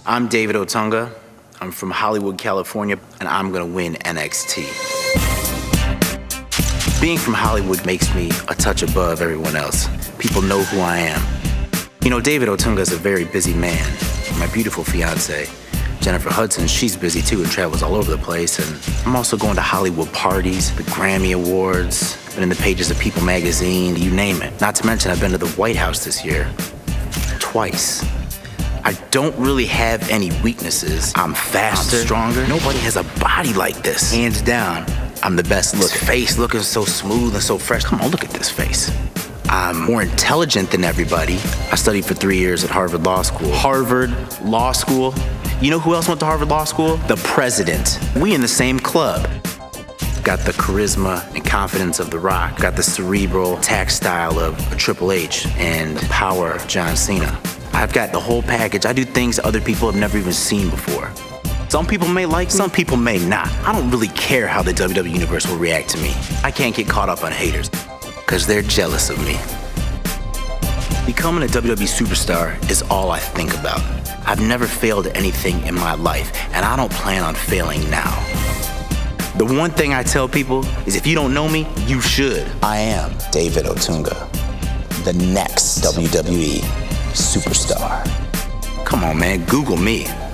I'm David Otunga. I'm from Hollywood, California, and I'm gonna win NXT. Being from Hollywood makes me a touch above everyone else. People know who I am. You know, David Otunga is a very busy man. My beautiful fiance, Jennifer Hudson, she's busy too and travels all over the place. And I'm also going to Hollywood parties, the Grammy Awards, been in the pages of People magazine, you name it. Not to mention, I've been to the White House this year, twice. I don't really have any weaknesses. I'm faster, I'm stronger. Nobody has a body like this. Hands down, I'm the best looking. This face looking so smooth and so fresh. Come on, look at this face. I'm more intelligent than everybody. I studied for 3 years at Harvard Law School. Harvard Law School. You know who else went to Harvard Law School? The president. We in the same club. Got the charisma and confidence of The Rock. Got the cerebral attack style of Triple H and the power of John Cena. I've got the whole package. I do things other people have never even seen before. Some people may like me, some people may not. I don't really care how the WWE Universe will react to me. I can't get caught up on haters, because they're jealous of me. Becoming a WWE superstar is all I think about. I've never failed at anything in my life, and I don't plan on failing now. The one thing I tell people is if you don't know me, you should. I am David Otunga, the next WWE superstar. Come on, man, Google me.